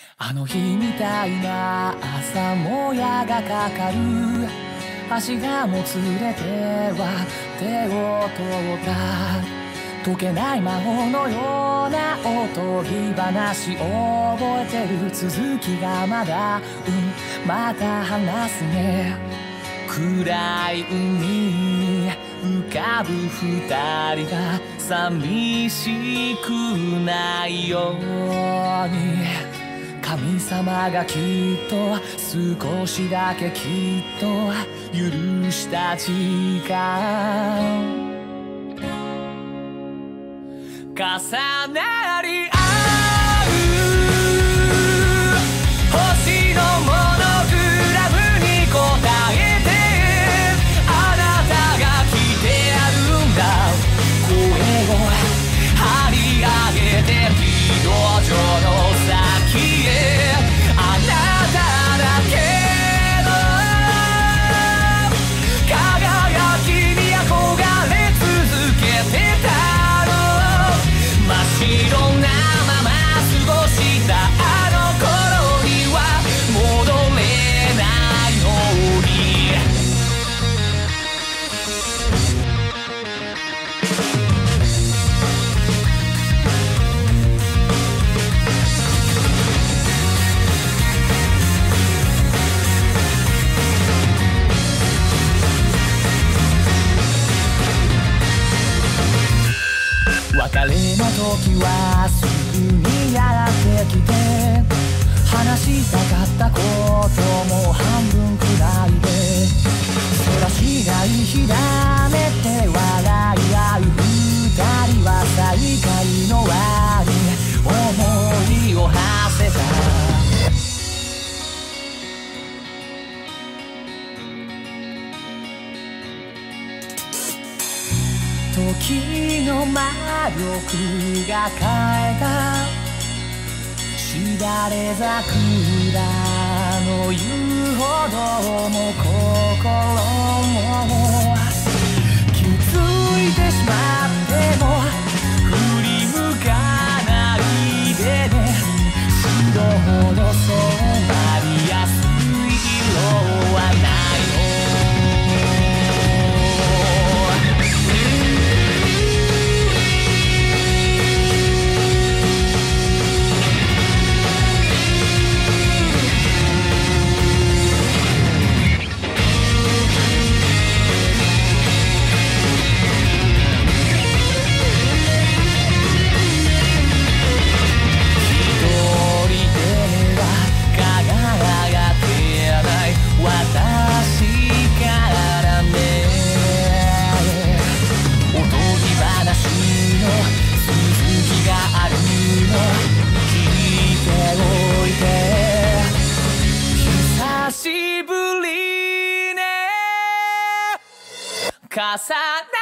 あの日みたいな朝もやがかかる。足がもつれては手を取った。解けない魔法のようなおとぎ話覚えてる。続きがまだまた話すね。暗い海に浮かぶ二人が寂しくないように、神様がきっと少しだけきっと許した時間重なり合う星のモノグラムに答えて、あなたが来てやるんだ。声を張り上げて軌道上の先へ、あなただけの輝きに憧れ続けてた。真っ白なまま過ごしたあの頃には戻れないのに。別れの時はすぐにやってきて、話したかったことも半分くらいで、そらしないひらめて笑い合う二人は再会の輪に思いを馳せた。時の魔力が変えたしだれ桜の言うほども心も気づいてしまっても振り向かないでね。白ほど染まりやすい色はないの。重